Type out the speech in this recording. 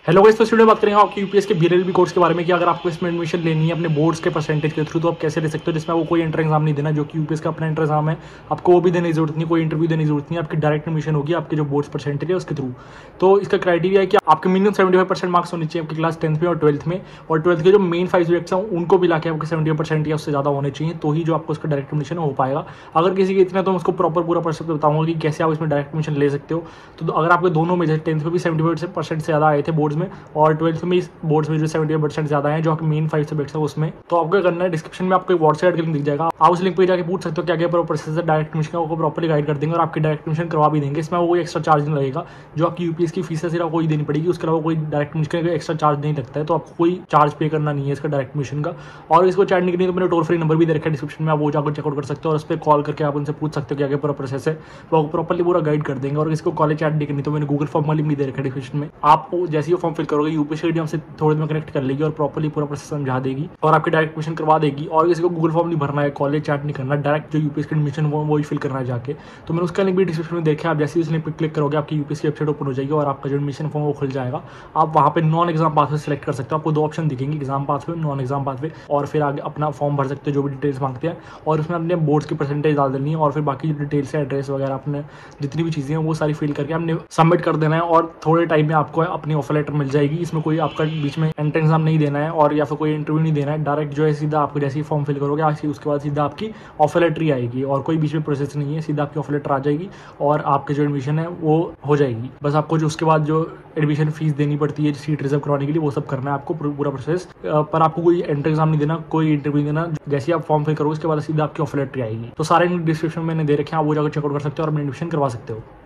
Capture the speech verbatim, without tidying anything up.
Hello guys, first video बात करेंगे आपके यूपीएस के बीएलएलबी कोर्स के बारे में कि अगर आपको इसमें एडमिशन लेनी है अपने बोर्ड्स के परसेंटेज के थ्रू तो आप कैसे ले सकते हो, जिसमें आपको कोई एंट्रेंस एग्जाम नहीं देना, जो कि यूपीएस का अपना एंट्रेंस एग्जाम है। आपको वो भी देने की जरूरत नहीं, कोई इंटरव्यू देने की जरूरत नहीं, आपकी डायरेक्ट एडमिशन होगी आपके जो बोर्ड्स परसेंटेज है उसके थ्रू। तो इसका क्राइटेरिया है कि आपके minimum seventy five percent marks होने चाहिए आपकी क्लास टेंथ में और ट्वेल्थ में, और ट्वेल्थ के जो मेन फाइव सब्जेक्ट्स हैं उनको भी लाके आपके सेवेंटी परसेंट या उससे ज़्यादा होने चाहिए, तो ही जो आपको उसका डायरेक्ट एडमिशन हो पाएगा। अगर किसी के इतना, तो मैं उसको प्रॉपर पूरा प्रोसेस बताऊंगा कि कैसे आप इसमें डायरेक्ट एडमिशन ले सकते हो। तो अगर आपके दोनों में जैसे टेंथ में भी सेवेंटी परसेंट से ज़्यादा आए थे बोर्ड्स में, और ट्वेल्थ में बोर्ड्स में जो सेवेंटी परसेंट ज्यादा है जो आपके मेन फाइव सब्जेक्ट्स है उसमें, तो आपको करना है, डिस्क्रिप्शन में आपको एक व्हाट्सएप लिंक दिख जाएगा, आप उस लिंक पे जाके पूछ सकते हो क्या क्या प्रोसेस है डायरेक्ट एडमिशन का, वो प्रॉपर्ली गाइड कर देंगे और आपकी डायरेक्ट एडमिशन करवा भी देंगे। इसमें कोई एक्स्ट्रा चार्ज नहीं लगेगा, जो आपकी यूपीएस की फीस है सिर्फ कोई देनी पड़ेगी, उसके अलावा कोई डायरेक्ट एडमिशन का एक्स्ट्रा चार्ज नहीं लगता है, तो आपको कोई चार्ज पे करना नहीं है इसका डायरेक्ट एडमिशन का। और इसको चैट नहीं करनी तो मैंने टोल फ्री नंबर भी दे रखा है डिस्क्रिप्शन में, आप वो जाकर चेकआउट कर सकते हो और उस पर कॉल करके आप उनसे पूछ सकते हो क्या क्या पूरा प्रोसेस है, वो प्रॉपर्ली पूरा गाइड कर देंगे। और इसको कॉलेज चैट नहीं करनी तो मैंने गूगल फॉर्म वाली भी दे रखा है डिस्क्रिप्शन में, आप जैसे ही फॉर्म फिल करोगे यूपीएस की हमसे थोड़ी देर कनेक्ट कर लेगी और प्रॉपर्ली पूरा प्रोसेस समझा देगी और आपकी डायरेक्ट एडमिशन करवा देगी। और किसी को गूगल फॉर्म नहीं भरना है, कॉलेज चैट नहीं करना, डायरेक्ट जो यूपीएस की एडमिशन वो वही फिल करना है जाके। तो मैंने उसका लिंक भी डिस्क्रिप्शन में देखा, आप जैसे ही उस लिंक पर क्लिक करोगे आपकी यूपीएस की वेबसाइट ओपन हो जाएगी और आपका जो एडमिशन फॉर्म वो खुल जाएगा। आप वहाँ पे नॉन एग्जाम पाथवे सेलेक्ट कर सकते हो, आपको दो ऑप्शन दिखेंगे, exam pathway, non exam pathway, और फिर आगे अपना फॉर्म भर सकते हो जो भी डिटेल्स मांगते हैं, और उसमें अपने बोर्ड्स की परसेंटेज डाल देनी है, और फिर बाकी जो डिटेल्स है, एड्रेस वगैरह, अपने जितनी भी चीज़ें हैं वो सारी फिल करके हमने सबमिट कर देना है, और थोड़े टाइम में आपको अपनी ऑफर लेटर मिल जाएगी। इसमें कोई आपका बीच में एंट्रेंस एग्जाम नहीं देना है और या फिर कोई इंटरव्यू नहीं देना है, डायरेक्ट जो है सीधा आपको जैसे ही फॉर्म फिल करोगे ऐसे उसके बाद सीधा आपकी ऑफर लेटर ही आएगी, और कोई बीच में प्रोसेस नहीं है, सीधा आपकी ऑफर लेटर आ जाएगी और आपके जो एडमिशन है वो हो जाएगी। बस आपको जो उसके बाद जो एडमिशन फीस देनी पड़ती है सीट रिजर्व करवाने के लिए, वो सब करना है आपको पूरा प्रोसेस। पर आपको कोई एंट्रेंस एग्जाम नहीं देना, कोई इंटरव्यू नहीं देना, जैसे आप फॉर्म फिल करोगे उसके बाद सीधा आपकी ऑफर लेटर आएगी। तो सारे डिस्क्रिप्शन में मैंने दे रखे हैं, आप वो जाकर चेकआउट कर सकते हो और अपनी एडमिशन करवा सकते हो।